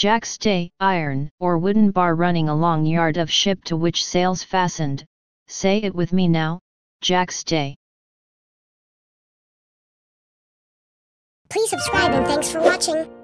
Jackstay, iron or wooden bar running along yard of ship to which sails fastened. Say it with me now, jackstay. Please subscribe and thanks for watching.